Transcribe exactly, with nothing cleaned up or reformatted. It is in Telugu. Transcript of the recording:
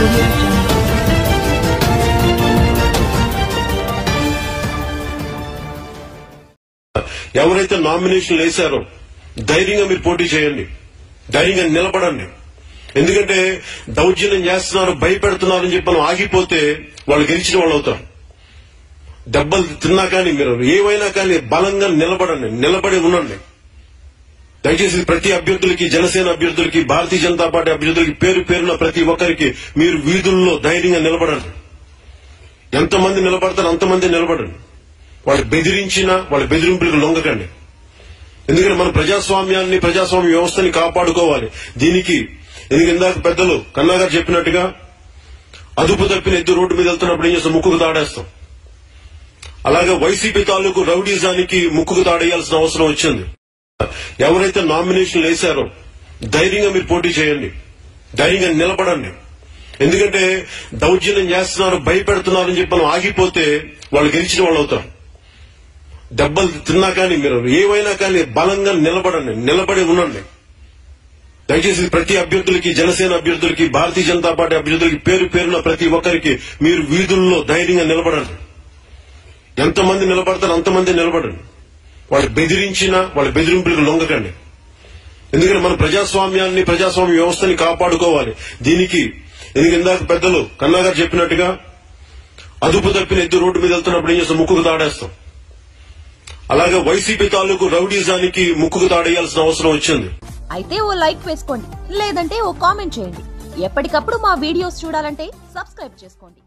ఎవరైతే నామినేషన్ వేశారో ధైర్యంగా మీరు పోటీ చేయండి, ధైర్యంగా నిలబడండి. ఎందుకంటే దౌర్జన్యం చేస్తున్నారు, భయపెడుతున్నారని చెప్పి మనం ఆగిపోతే వాళ్ళు గెలిచిన వాళ్ళు అవుతారు. దెబ్బలు తిన్నా కానీ మీరు ఏవైనా కానీ బలంగా నిలబడండి, నిలబడి ఉండండి. దయచేసి ప్రతి అభ్యర్థులకి, జనసేన అభ్యర్థులకి, భారతీయ జనతా పార్టీ అభ్యర్థులకి పేరు పేరున ప్రతి ఒక్కరికి మీరు వీధుల్లో ధైర్యంగా నిలబడండి. ఎంతమంది నిలబడతారు అంతమంది నిలబడండి. వాళ్ళు బెదిరించినా వాళ్ళ బెదిరింపులకు లొంగకండి. ఎందుకంటే మన ప్రజాస్వామ్యాన్ని, ప్రజాస్వామ్య వ్యవస్థని కాపాడుకోవాలి. దీనికి ఎందుకు ఇందాక పెద్దలు కన్నా గారు చెప్పినట్టుగా అదుపు తప్పిన ఎద్దు రోడ్డు మీద వెళ్తున్నప్పుడు ఏం చేస్తాం, ముక్కుకు తాడేస్తాం. అలాగే వైసీపీ తాలూకు రౌడీజానికి ముక్కుకు తాడేయాల్సిన అవసరం వచ్చింది. ఎవరైతే నామినేషన్ వేశారో ధైర్యంగా మీరు పోటీ చేయండి, ధైర్యంగా నిలబడండి. ఎందుకంటే దౌర్జన్యం చేస్తున్నారు, భయపెడుతున్నారని చెప్పి మనం ఆగిపోతే వాళ్ళు గెలిచిన వాళ్ళు అవుతారు. దెబ్బలు తిన్నా కానీ మీరు ఏవైనా కానీ బలంగా నిలబడండి, నిలబడి ఉండండి. దయచేసి ప్రతి అభ్యర్థులకి, జనసేన అభ్యర్థులకి, భారతీయ జనతా పార్టీ అభ్యర్థులకి పేరు పేరున ప్రతి ఒక్కరికి మీరు వీధుల్లో ధైర్యంగా నిలబడండి. ఎంతమంది నిలబడతారు అంతమంది నిలబడండి. వాళ్ళు బెదిరించినా వాళ్ళ బెదిరింపులకు లొంగకండి. ఎందుకంటే మన ప్రజాస్వామ్యాన్ని, ప్రజాస్వామ్య వ్యవస్థని కాపాడుకోవాలి. దీనికి ఎందుకు ఇందాక పెద్దలు కన్నా గారు చెప్పినట్టుగా అదుపు తప్పిన ఎద్దు రోడ్డు మీద వెళ్తున్నప్పుడు ఏం చేస్తాం, ముక్కుకు తాడేస్తాం. అలాగే వైసీపీ తాలూకు రౌడీజానికి ముక్కుకు తాడేయాల్సిన అవసరం వచ్చింది. అయితే ఓ లైక్ వేసుకోండి, లేదంటే ఓ కామెంట్ చేయండి. ఎప్పటికప్పుడు మా వీడియోస్ చూడాలంటే సబ్స్క్రైబ్ చేసుకోండి.